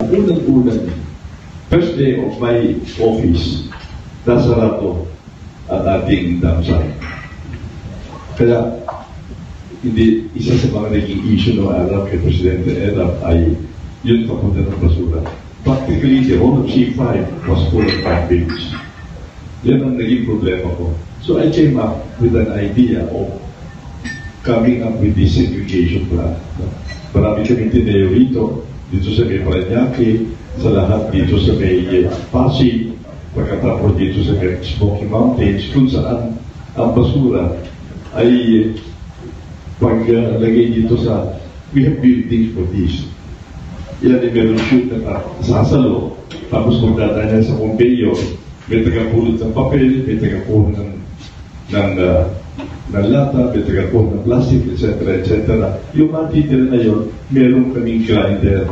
Unang-unang, first day of my office, nasarado ang ating dam site. Kaya, hindi, isa sa mga naging issue ng Arab kay Presidente Erap ay yun papunta ng basura. Practically, the whole of C5 was full of garbage. Yan ang naging problema ko. So I came up with an idea of coming up with this segregation plan. Marami kami tinayo rito, dito sa may Parañaque, sa lahat dito sa may Pasig, pagkatapos dito sa may Smoky Mountains, kung saan ang basura ay paglagay dito sa, we have buildings for this. Yan ay meron shoot na sasalo, tapos magdadaan sa conveyor, may tagapulot ng papel, may tagapulot ng lata, may tagapulot ng plastic, etc. etc. Yung matitira na yun, meron kaming grinder.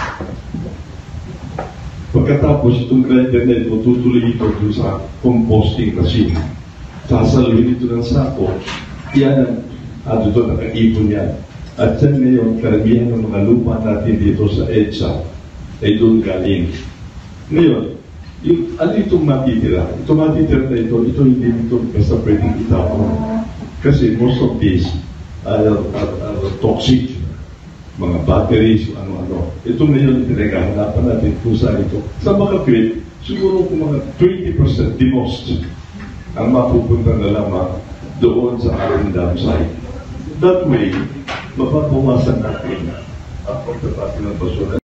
Pagkatapos itong grinder na ito, tutuloy ito sa composting machine. Sasaluhin ito ng sako, yan ang ito nakaipon yan. At yan ngayon, karamihan ng mga lupa natin dito sa EDSA ay doon galing. Ngayon, ano itong matitira? Itong matitira na ito hindi ito basta pwedeng itapon. Kasi most of these are toxic, mga batteries, ano-ano. Ito ngayon, pinagahanapan natin kung saan ito. Sa Makapit, siguro kung mga 20% the most ang mapupunta na lamang doon sa ating dam site. That way, mapapawasan natin ang pagtatapon ng basura.